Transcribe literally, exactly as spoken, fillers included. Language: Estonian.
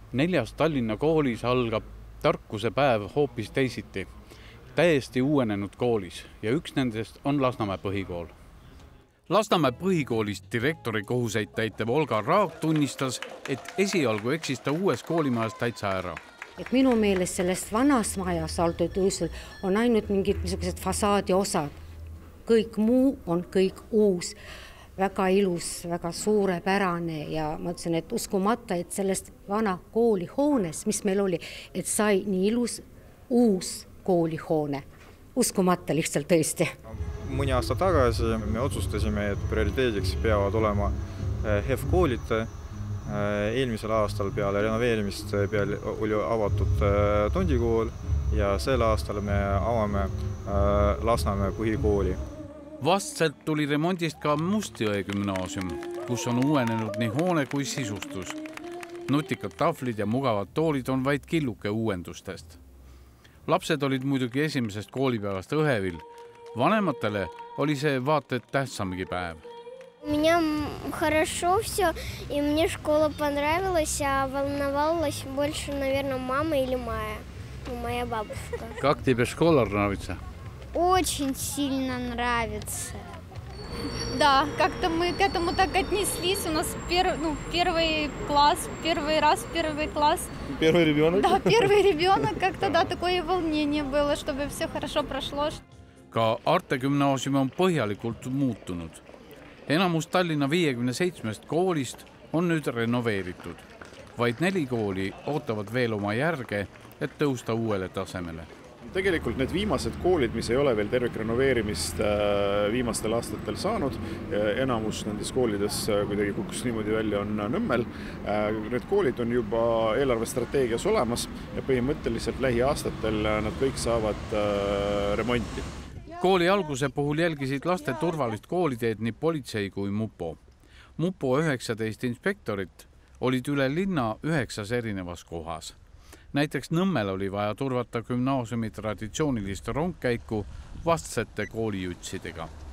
Neljas Tallinna koolis algab tarkuse päev hoopis teisiti, täiesti uuenenud koolis ja üks nendest on Lasnamäe põhikool. Lasnamäe põhikoolist direktori kohuseid täitev Olga Raag tunnistas, et esialgu eksis ta uues koolimajas täitsa ära. Et minu meelest sellest vanas majas Alto-Tõusul on ainult mingid niisugused fasaadi osad. Kõik muu on kõik uus, väga ilus, väga suurepärane ja ma ütlesin, et uskumata, et sellest vana koolihoones, mis meil oli, et sai nii ilus uus koolihoone. Uskumata lihtsalt tõesti. Mõni aasta tagasi me otsustasime, et prioriteediks peavad olema H E V koolid. Eelmisel aastal peale renoveerimist peale oli avatud Tondikool ja sel aastal me avame Lasnamäe põhikooli. Vastselt tuli remondist ka Mustjõe gümnaasium, kus on uuenenud nii hoone kui sisustus. Nutikad tahvlid ja mugavad toolid on vaid killuke uuendustest. Lapsed olid muidugi esimesest koolipäevast õhevil. Vanematele oli see vaata et tähtsamgi päev. У меня хорошо все, и мне школа понравилась, а волновалась больше, наверное, мама или моя, моя бабушка. Как тебе школа нравится? Очень сильно нравится. Да, как-то мы к этому так отнеслись. У нас пер, ну, первый класс, первый раз первый класс. Первый ребенок? Да, первый ребенок. Как-то да, такое волнение было, чтобы все хорошо прошло. Ka Arte gümnaasium on põhjalikult muutunud. Enamus Tallinna viiekümne seitsmest koolist on nüüd renoveeritud. Vaid neli kooli ootavad veel oma järge, et tõusta uuele tasemele. Tegelikult need viimased koolid, mis ei ole veel tervik renoveerimist viimastel aastatel saanud, enamus nendes koolides kuidagi kukkus niimoodi välja on Nõmmel. Need koolid on juba eelarvestrateegias olemas ja põhimõtteliselt lähiaastatel nad kõik saavad remonti. Kooli alguse puhul jälgisid laste turvalist kooliteed nii politsei kui Mupo. Mupo üheksateist inspektorit olid üle linna üheksas erinevas kohas. Näiteks Nõmmel oli vaja turvata gümnaasiumi traditsioonilist rongkäiku vastsete koolijutsidega.